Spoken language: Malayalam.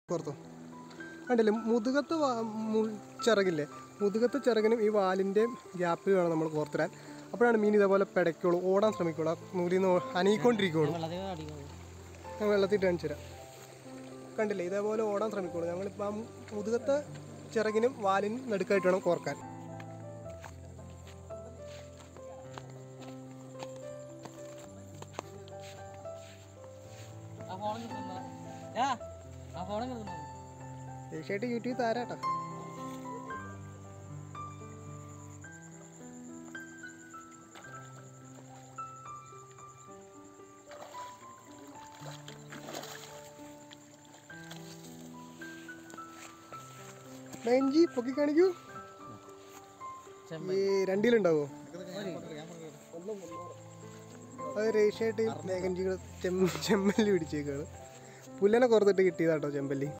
പുറത്തോ കണ്ടില്ലേ മുതുകത്ത് ചിറകില്ലേ, മുതുകത്തെ ചിറകിനും ഈ വാലിൻ്റെ ഗ്യാപ്പിൽ വേണം നമ്മൾ കോർത്തിരാൻ. അപ്പോഴാണ് മീൻ ഇതേപോലെ പിടയ്ക്കുള്ളൂ, ഓടാൻ ശ്രമിക്കുള്ളൂ, നൂലിൽ നിന്ന് അനങ്ങിക്കൊണ്ടിരിക്കുള്ളൂ. ഞാൻ വെള്ളത്തിട്ട് കാണിച്ചു തരാം. കണ്ടില്ലേ ഇതേപോലെ ഓടാൻ ശ്രമിക്കുള്ളൂ. ഞങ്ങളിപ്പോൾ ആ മുതുകത്തെ ചിറകിനും വാലിനും നടുക്കായിട്ട് വേണം കോർക്കാൻ. തീർച്ചയായിട്ടും യൂട്യൂബ് താരാട്ടോ. മെഞ്ചി പൊക്കി കാണിക്കൂ. ഈ രണ്ടിലുണ്ടാവോ? അത് രേഷ്യായിട്ട് മേഘൻജികൾ ചെമ്മല്ലി പിടിച്ചേക്കാണ്. പുല്ലനെ കുറത്തിട്ട് കിട്ടിയതാട്ടോ ചെമ്പല്ലി.